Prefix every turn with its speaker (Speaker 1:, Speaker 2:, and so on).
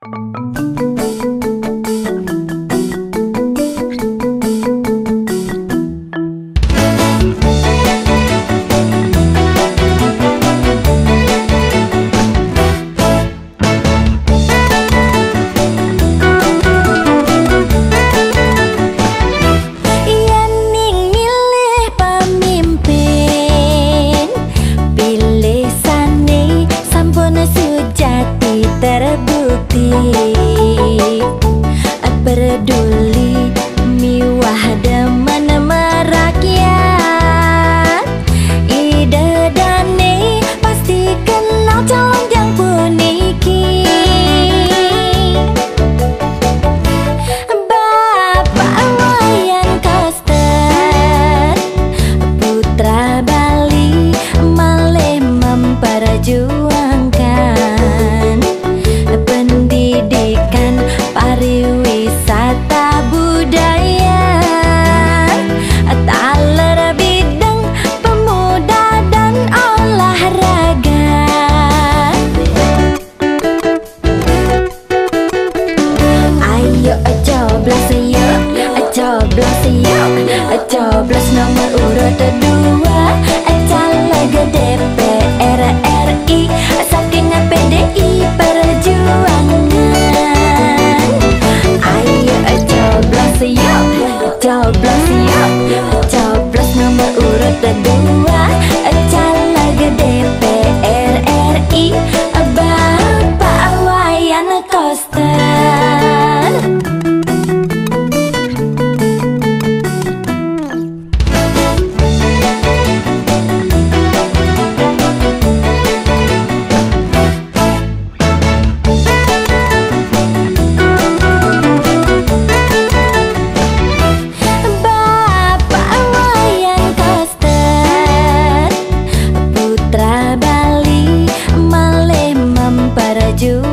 Speaker 1: Terbukti peduli miwah demen merakyat ide dane pasti kenal calon yang puniki Bapak Wayan Koster putra Bali malih memperjuangkan pendidikan pariwisata budaya taler bidang pemuda dan olahraga ayo coblos yuk coblos yuk coblos nomor urut 2 caleg DPR RI saking PDI Perjuangan ayo coblos yuk coblos nomor urut 2 caleg DPR RI Bapak Wayan Koster. Bali malih memperjuangkan